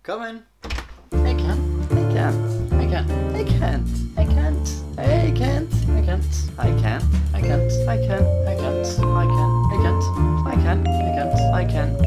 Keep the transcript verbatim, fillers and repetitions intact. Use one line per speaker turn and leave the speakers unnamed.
Come in. I can. I can. I can. I can't. I can't. I can't. I can't. I can. I can't. I can. I can't. I can. I can't. I can. I can't. I can.